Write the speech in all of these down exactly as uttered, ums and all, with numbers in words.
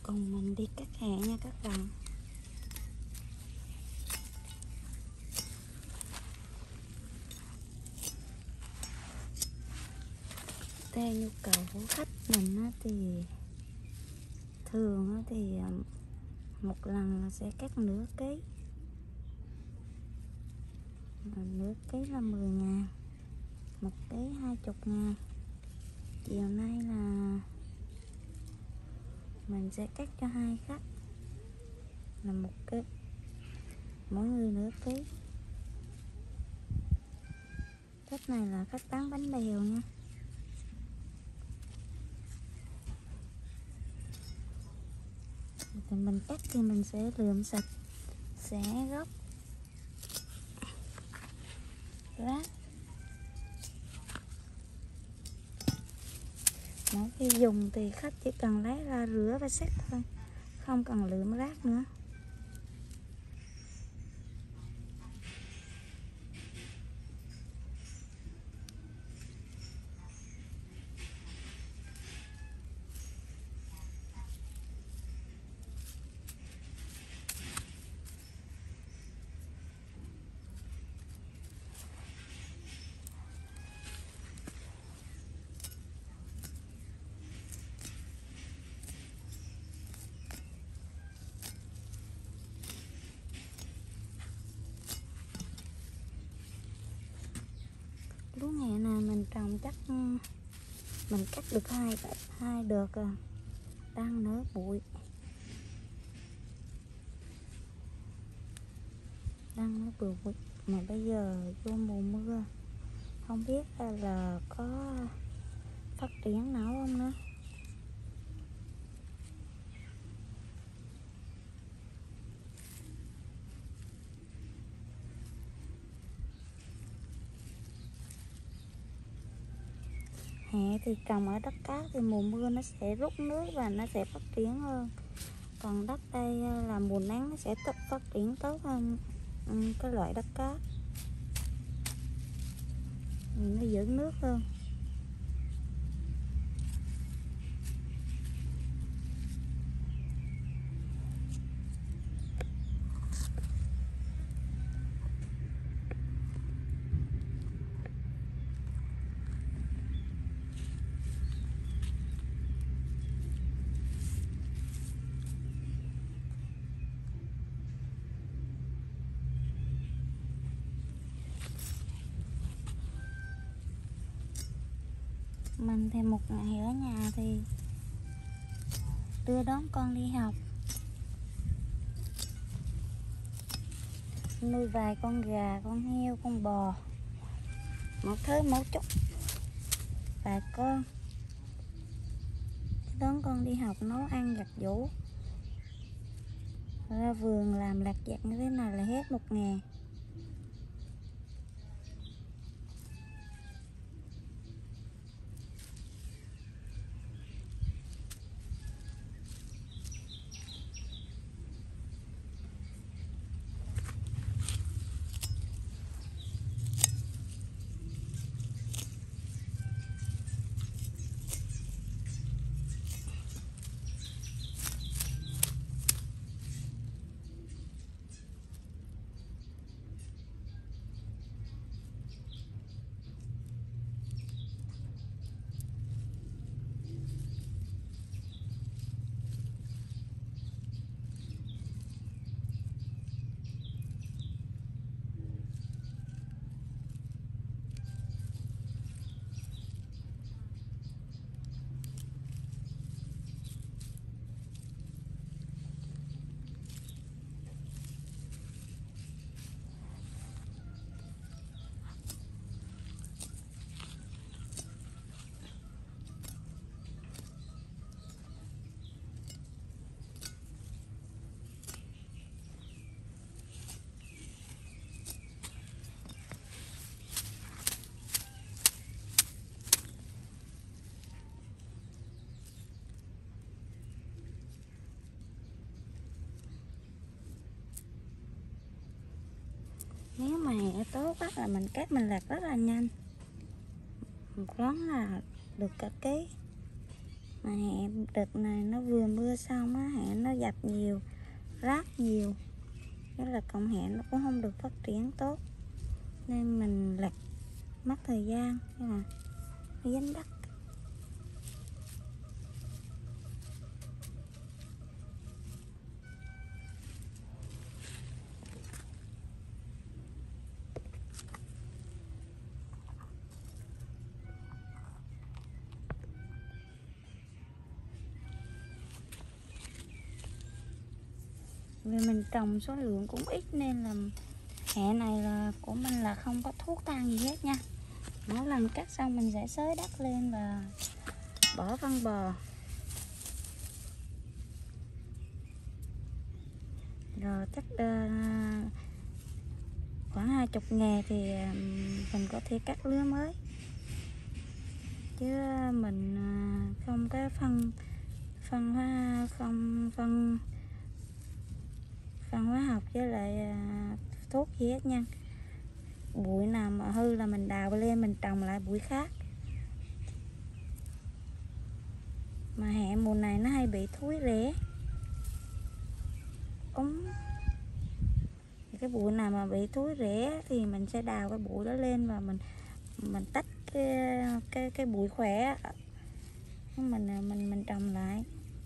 cùng mình đi cắt hẹ nha các bạn. Theo nhu cầu của khách mình thì thường thì một lần là sẽ cắt nửa ký, nửa ký là mười ngàn, một ký hai mươi ngàn. Chiều nay là mình sẽ cắt cho hai khách là một ký, mỗi người nửa ký. Khách này là khách bán bánh bèo nha. Thì mình cắt thì mình sẽ lượm sạch, xẻ gốc, rác. Mỗi khi dùng thì khách chỉ cần lấy ra rửa và xếp thôi, không cần lượm rác nữa. Lúa hẹ này mình trồng chắc mình cắt được hai hai đợt à, đang nở bụi, đang nở bụi mà bây giờ vô mùa mưa không biết là có phát triển nào không nữa. Hẹ thì trồng ở đất cát thì mùa mưa nó sẽ rút nước và nó sẽ phát triển hơn. Còn đất đây là mùa nắng nó sẽ tốt phát triển tốt hơn cái loại đất cát. Nó giữ nước hơn. Mình thì một ngày ở nhà thì đưa đón con đi học, nuôi vài con gà, con heo, con bò, một thứ một chút, vài con, đón con đi học, nấu ăn, giặt giũ, ra vườn làm lặt vặt như thế này là hết một ngày. Nếu mà hẹ tốt á, là mình cắt mình lặt rất là nhanh, một rón là được cả ký. Mà hẹ đợt này nó vừa mưa xong á, hẹ nó dập nhiều, rác nhiều, cái là cọng hẹ nó cũng không được phát triển tốt, nên mình lặt mất thời gian, nhưng mà nó dính đất. Vì mình trồng số lượng cũng ít nên là hẹ này là của mình là không có thuốc thang gì hết nha. Mỗi lần cắt xong mình sẽ xới đất lên và bỏ phân bò, rồi chắc uh, khoảng hai chục ngày thì mình có thể cắt lứa mới, chứ mình không có phân phân hóa không phân phân hóa học với lại thuốc gì hết nha. Bụi nào mà hư là mình đào lên mình trồng lại bụi khác. Mà hẹ mùa này nó hay bị thúi rễ, úng. Cái bụi nào mà bị thúi rễ thì mình sẽ đào cái bụi đó lên và mình mình tách cái cái cái bụi khỏe mình mình mình trồng lại.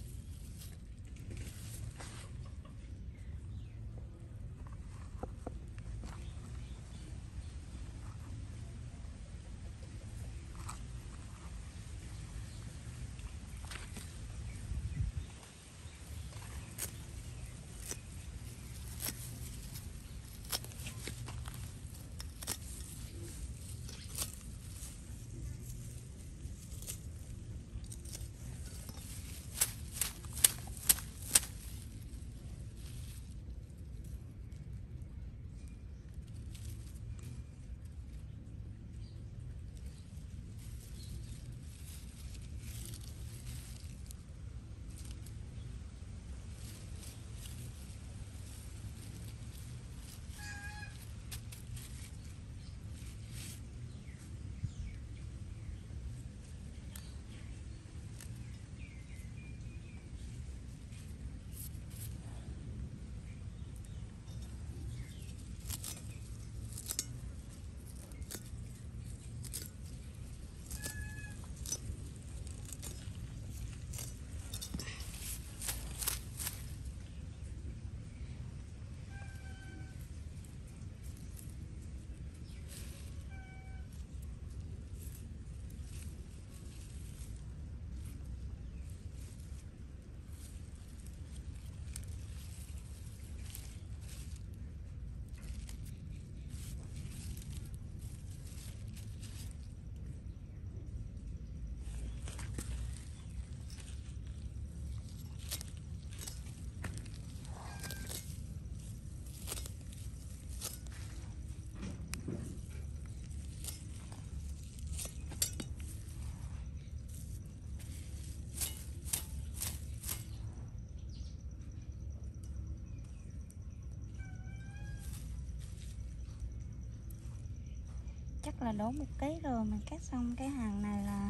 Chắc là đổ một ký rồi. Mình cắt xong cái hàng này là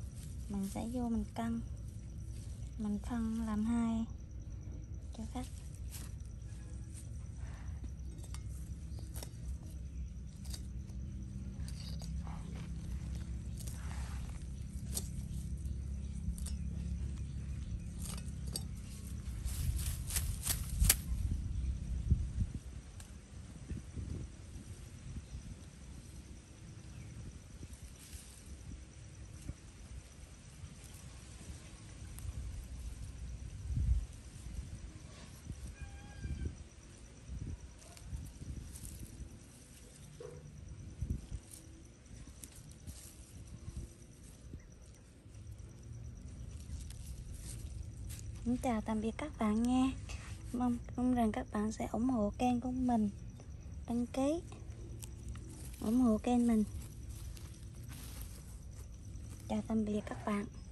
mình sẽ vô mình cân, mình phân làm hai cho khách. Xin chào tạm biệt các bạn nha. Mong, mong rằng các bạn sẽ ủng hộ kênh của mình, đăng ký ủng hộ kênh mình. Chào tạm biệt các bạn.